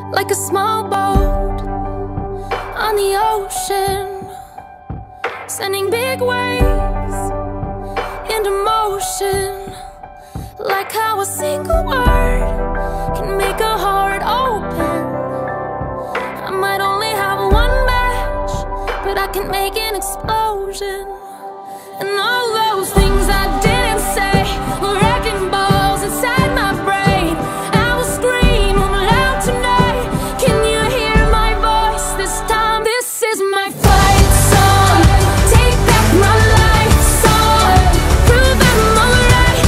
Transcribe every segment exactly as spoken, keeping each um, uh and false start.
like a small boat on the ocean, sending big waves into motion. Like how a single word can make a heart open. I might only have one match, but I can make an explosion. And all those things I didn't say were wrecking balls inside my brain. I will scream loud tonight. Can you hear my voice this time? This is my fight song. Take back my life song. Prove I'm alright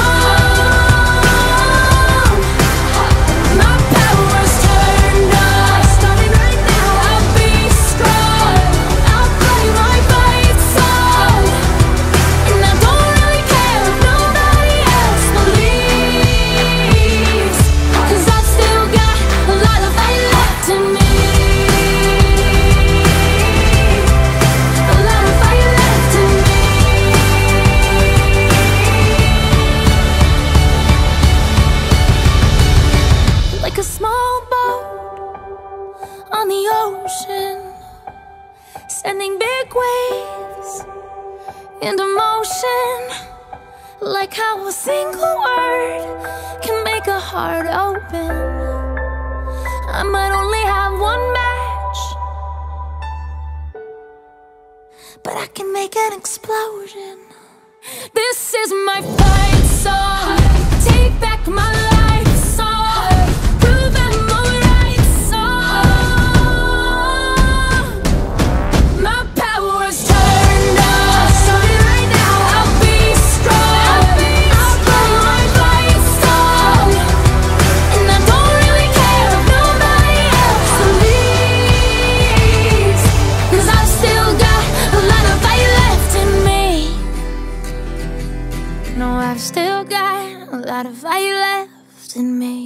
song. My power's turned on. Starting right now. I'll be strong. I'll play my fight song. And I don't really care if nobody else believes, 'cause I've still got a lot of fight left in me. A lot of fight left in me. Like a small boat on the ocean, sending big waves into motion. Like how a single word can make a heart open. I might only have one match, but I can make an explosion. This is my fight song. Take back my life song. Prove I'm alright song. My power's turned on. Starting right now. I'll be strong. I'll play my fight song. And I don't really care if nobody else believes, 'cause I've still got a lot of fight left in me. No, I've still got a lot of fight left in me.